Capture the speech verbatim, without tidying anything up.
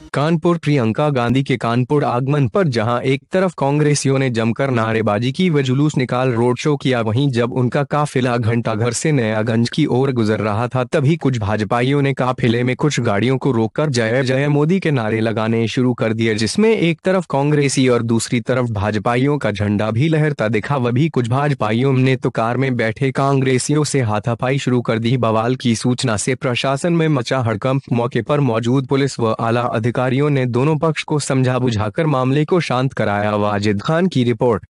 कानपुर। प्रियंका गांधी के कानपुर आगमन पर जहां एक तरफ कांग्रेसियों ने जमकर नारेबाजी की व जुलूस निकाल रोड शो किया, वहीं जब उनका काफिला घंटाघर से नयागंज की ओर गुजर रहा था, तभी कुछ भाजपाइयों ने काफिले में कुछ गाड़ियों को रोककर जय जय मोदी के नारे लगाने शुरू कर दिए, जिसमें एक तरफ कांग्रेसी और दूसरी तरफ भाजपाइयों का झंडा भी लहरता दिखा। वही कुछ भाजपाइयों ने तो कार में बैठे कांग्रेसियों से हाथापाई शुरू कर दी। बवाल की सूचना से प्रशासन में मचा हड़कंप। मौके पर मौजूद पुलिस व आला अधिकारियों ने दोनों पक्ष को समझा बुझाकर मामले को शांत कराया। वाजिद खान की रिपोर्ट।